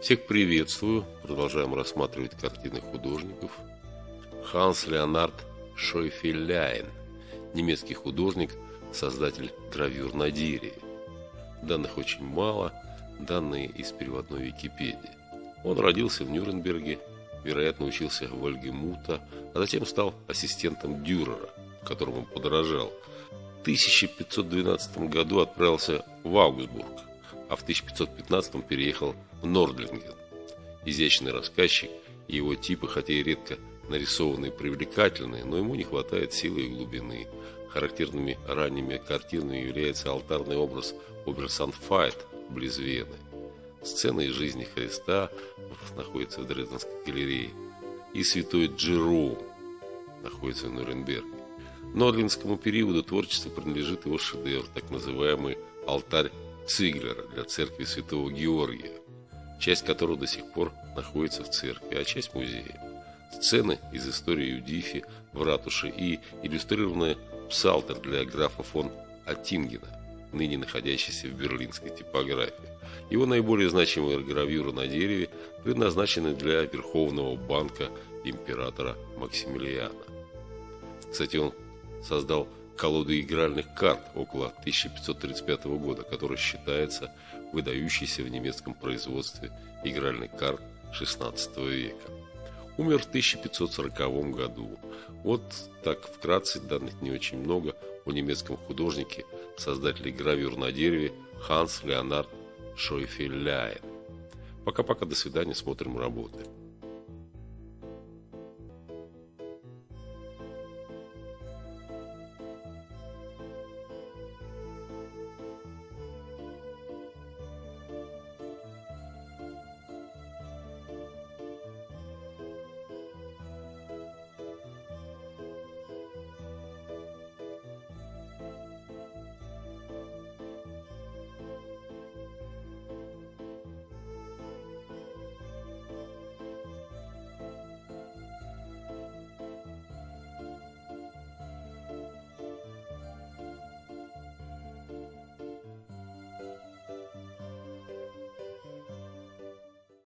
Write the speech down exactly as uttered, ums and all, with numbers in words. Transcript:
Всех приветствую. Продолжаем рассматривать картины художников. Ханс Леонард Шойфеляйн, немецкий художник, создатель гравюр на дереве. Данных очень мало, данные из переводной Википедии. Он родился в Нюрнберге, вероятно, учился в Вольгемута, а затем стал ассистентом Дюрера, которому подражал. В тысяча пятьсот двенадцатом году отправился в Аугсбург, а в тысяча пятьсот пятнадцатом переехал в Нордлинген. Изящный рассказчик, и его типы, хотя и редко нарисованные, привлекательные, но ему не хватает силы и глубины. Характерными ранними картинами является алтарный образ Оберсанфайт близ Вены. Сцена из жизни Христа находится в Дрезденской галерее, и святой Джером находится в Нюрнберге. Нордлингскому периоду творчества принадлежит его шедевр, так называемый алтарь Циглера для церкви святого Георгия, часть которого до сих пор находится в церкви, а часть в музее. Сцены из истории Юдифи в ратуше и иллюстрированный псалтер для графа фон Аттингена, ныне находящийся в берлинской типографии. Его наиболее значимые гравюры на дереве предназначены для Верховного банка императора Максимилиана. Кстати, он создал колоду игральных карт около тысяча пятьсот тридцать пятого года, которая считается выдающейся в немецком производстве игральных карт шестнадцатого века. Умер в тысяча пятьсот сороковом году. Вот так вкратце, данных не очень много, о немецком художнике, создателе гравюр на дереве Ханс Леонард Шойфеляйн. Пока-пока, до свидания, смотрим работы.